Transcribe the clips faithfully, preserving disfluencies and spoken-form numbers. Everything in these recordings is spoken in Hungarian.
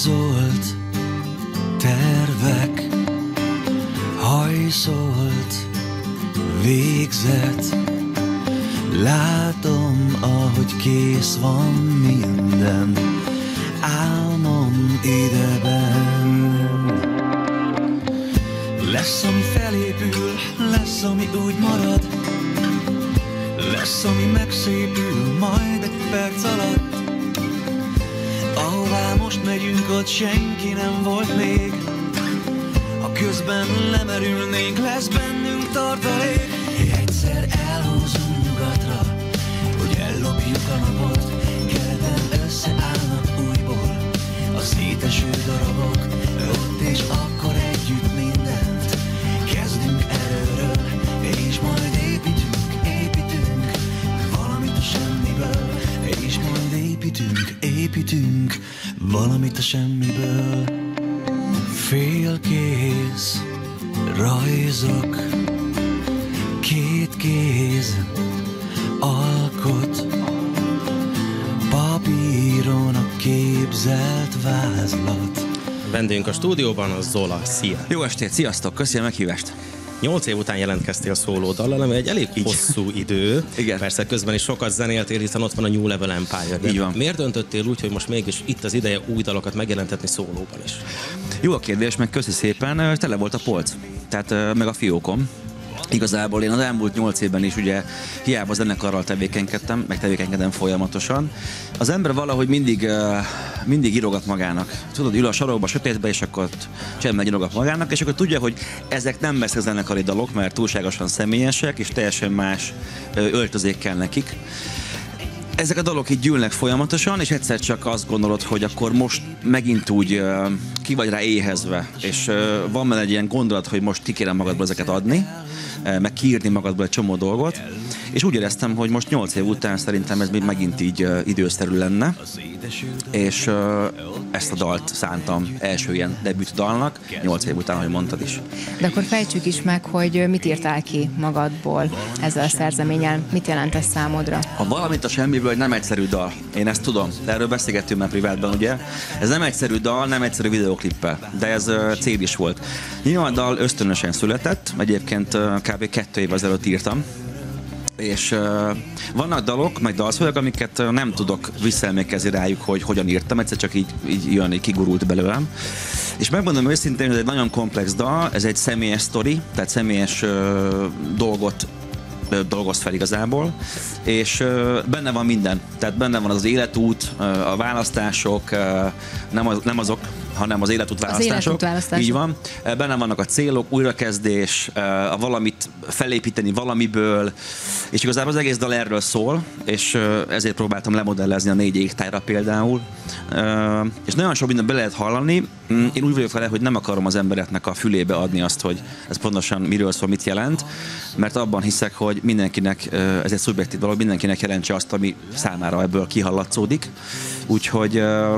Rajzolt tervek, hajszolt végzet. Látom, ahogy kész van minden, álmom ideben. Lesz, ami felépül, lesz, ami úgy marad, lesz, ami megszépül, majd egy perc alatt. Ahová most megyünk, ott senki nem volt még. Ha közben lemerülnénk, lesz bennünk tartalék. Egyszer elhúzunk nyugatra, hogy ellopjuk a napot. Keleten összeállnak újból a széteső darabok. Ott és akkor együtt mindent kezdünk előről, és majd építünk, építünk valamit a semmiből. És majd építünk, építünk valamit a semmiből. Félkész rajzok, két kéz alkot, papíron a képzelt vázlat. Vendégünk a stúdióban a Zola. Szia! Jó estét, sziasztok, köszönöm a meghívást! Nyolc év után jelentkeztél szólódallal, ami egy elég Így. hosszú idő. Igen. Persze közben is sokat zenéltél, hiszen ott van a New Level Empire. De Így van. Miért döntöttél úgy, hogy most mégis itt az ideje új dalokat megjelentetni szólóban is? Jó a kérdés, meg köszi szépen, tele volt a polc, tehát meg a fiókom. Igazából én az elmúlt nyolc évben is ugye hiába zenekarral tevékenykedtem, meg tevékenykedem folyamatosan. Az ember valahogy mindig, mindig írogat magának. Tudod, ül a sarokba, sötétbe, és akkor csendben írogat magának, és akkor tudja, hogy ezek nem lesznek zenekari dalok, mert túlságosan személyesek, és teljesen más öltözék kell nekik. Ezek a dalok így gyűlnek folyamatosan, és egyszer csak azt gondolod, hogy akkor most megint úgy uh, ki vagy rá éhezve, és uh, van benne egy ilyen gondolat, hogy most ki kéne magadból ezeket adni, uh, meg kiírni magadból egy csomó dolgot, és úgy éreztem, hogy most nyolc év után szerintem ez még megint így uh, időszerű lenne, és uh, ezt a dalt szántam első ilyen debüt dalnak, nyolc év után, ahogy mondtad is. De akkor fejtsük is meg, hogy mit írtál ki magadból ezzel a szerzeménnyel, mit jelent ez számodra? Ha valamit a semmiből, nem egyszerű dal. Én ezt tudom, de erről beszélgettünk már privátban, ugye? Ez nem egyszerű dal, nem egyszerű videoklippel, de ez uh, cél is volt. Nyilván a dal ösztönösen született, egyébként uh, kb. kettő év ezelőtt írtam, és uh, vannak dalok, meg dalszövegek, amiket uh, nem tudok visszaemlékezni rájuk, hogy hogyan írtam, egyszer csak így, így jön, így kigurult belőlem. És megmondom őszintén, hogy ez egy nagyon komplex dal, ez egy személyes sztori, tehát személyes uh, dolgot dolgoz fel igazából, és uh, benne van minden. Tehát benne van az életút, uh, a választások, uh, nem, az, nem azok, hanem az életút választások. Az életút választások. Így van. Uh, benne vannak a célok, újrakezdés, uh, a valamit felépíteni valamiből, és igazából az egész dal erről szól, és uh, ezért próbáltam lemodellezni a négy égtájra például. Uh, és nagyon sok mindent be lehet hallani. Én úgy vagyok vele, hogy nem akarom az embereknek a fülébe adni azt, hogy ez pontosan miről szól, mit jelent, mert abban hiszek, hogy mindenkinek, ez egy szubjektív dolog, mindenkinek jelentse azt, ami számára ebből kihallatszódik. Úgyhogy,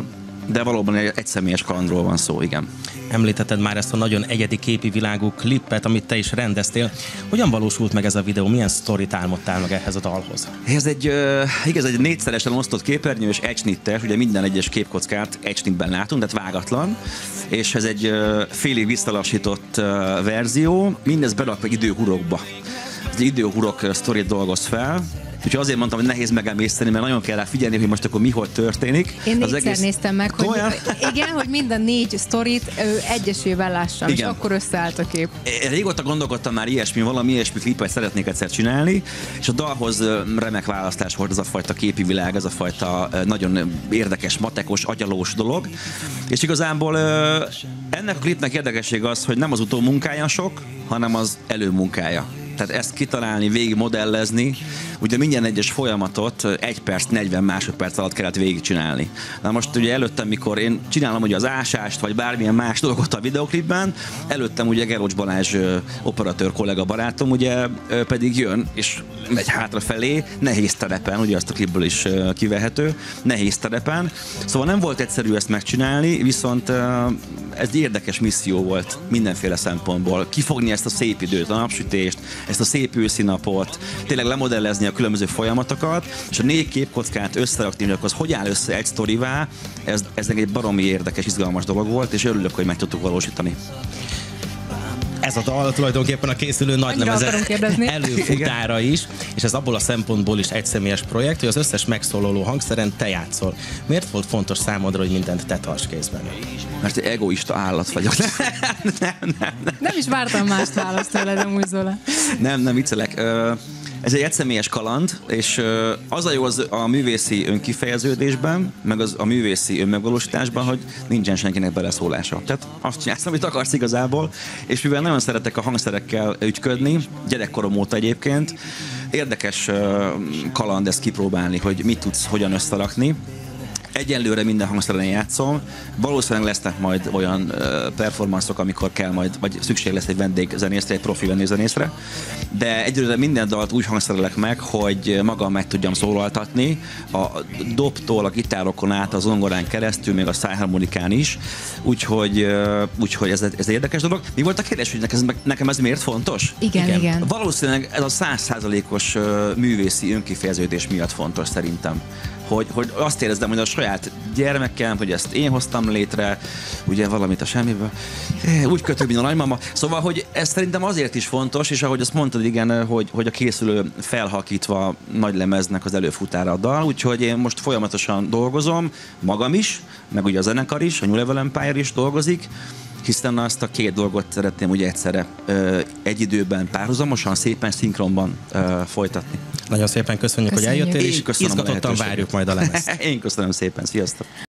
de valóban egy személyes kalandról van szó, igen. Említetted már ezt a nagyon egyedi képi világú klippet, amit te is rendeztél. Hogyan valósult meg ez a videó? Milyen sztorit álmodtál meg ehhez a dalhoz? Ez egy, uh, igaz, egy négyszeresen osztott képernyő és egy snittes, ugye minden egyes képkockát egy snitben látunk, tehát vágatlan, és ez egy uh, félig visszalassított uh, verzió, mindez berakva időhurokba. Az időhurok sztorit dolgoz fel, úgyhogy azért mondtam, hogy nehéz megemészteni, mert nagyon kell rá figyelni, hogy most akkor mi hogy történik. Én az négyszer egész... néztem meg, hogy Olyan? igen, hogy mind a négy sztorit egyesével lássam, igen. És akkor összeállt a kép. Én régóta gondolkodtam már ilyesmi, valami ilyesmi klipet szeretnék egyszer csinálni, és a dalhoz remek választás volt ez a fajta képi világ, ez a fajta nagyon érdekes, matekos, agyalós dolog. És igazából ennek a klipnek érdekesség az, hogy nem az utómunkája sok, hanem az előmunkája. Tehát ezt kitalálni, végig modellezni, ugye minden egyes folyamatot egy perc, negyven másodperc alatt kellett végigcsinálni. Na most ugye előttem, mikor én csinálom ugye az ásást, vagy bármilyen más dolgot a videoklipben, előttem ugye Gerocs Balázs operatőr kollega barátom ugye pedig jön, és megy hátrafelé, nehéz terepen, ugye azt a klipből is kivehető, nehéz terepen. Szóval nem volt egyszerű ezt megcsinálni, viszont ez egy érdekes misszió volt mindenféle szempontból. Kifogni ezt a szép időt, a napsütést, ezt a szép őszi napot, tényleg lemodellezni a különböző folyamatokat, és a négy képkockát összerakni, hogy az hogy áll össze egy sztorivá, ez, ez egy baromi érdekes, izgalmas dolog volt, és örülök, hogy meg tudtuk valósítani. Ez a dal tulajdonképpen a készülő nagylemeze előfutára is, és ez abból a szempontból is egyszemélyes projekt, hogy az összes megszólaló hangszeren te játszol. Miért volt fontos számodra, hogy mindent te tarts kézben? Mert egy egoista állat vagyok. nem, nem, nem, nem. Nem is vártam mást választ tőled, amúgy Zola. Nem, nem viccelek. Ez egy egyszemélyes kaland, és az a jó az a művészi önkifejeződésben, meg az a művészi önmegvalósításban, hogy nincsen senkinek beleszólása. Tehát azt csinálsz, amit akarsz igazából, és mivel nagyon szeretek a hangszerekkel ügyködni, gyerekkorom óta egyébként, érdekes kaland ezt kipróbálni, hogy mit tudsz hogyan összerakni. Egyelőre minden hangszeren játszom, valószínűleg lesznek majd olyan uh, performanszok, amikor kell majd, vagy szükség lesz egy vendégzenészre, egy profi vendégzenészre, de egyelőre minden dalt úgy hangszerelek meg, hogy magam meg tudjam szólaltatni, a dobtól, a gitárokon át, a zongorán keresztül, még a szájharmonikán is, úgyhogy, uh, úgyhogy ez, ez érdekes dolog. Mi volt a kérdés, hogy nekem, nekem ez miért fontos? Igen, igen. igen. Valószínűleg ez a száz százalékos uh, művészi önkifejeződés miatt fontos szerintem. Hogy, hogy azt érezzem, hogy a saját gyermekem, hogy ezt én hoztam létre, ugye valamit a semmiből, úgy kötő, mint a nagymama. Szóval, hogy ez szerintem azért is fontos, és ahogy azt mondtad, igen, hogy, hogy a készülő felhalkítva nagy lemeznek az előfutára a dal, úgyhogy én most folyamatosan dolgozom, magam is, meg ugye a zenekar is, a New Level Empire is dolgozik, hiszen azt a két dolgot szeretném ugye egyszerre ö, egy időben párhuzamosan, szépen szinkronban ö, folytatni. Nagyon szépen köszönjük, köszönjük. hogy eljöttél, és izgatottan várjuk majd a lemezt. Én köszönöm szépen, sziasztok!